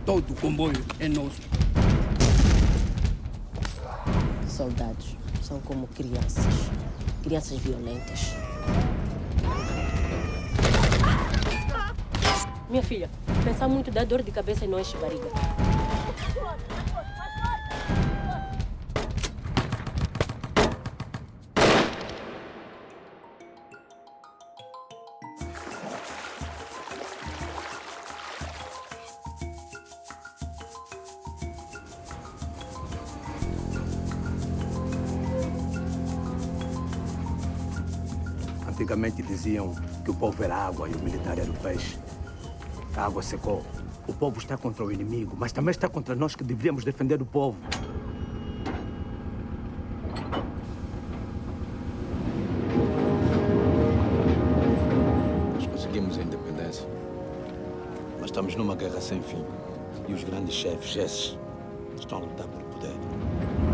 todo o comboio é nosso. Soldados são como crianças. Crianças violentas. Minha filha, pensar muito dá dor de cabeça e não enche barriga. Antigamente diziam que o povo era água e o militar era o peixe. A água secou. O povo está contra o inimigo, mas também está contra nós que deveríamos defender o povo. Nós conseguimos a independência, mas estamos numa guerra sem fim. E os grandes chefes, esses, estão a lutar por poder.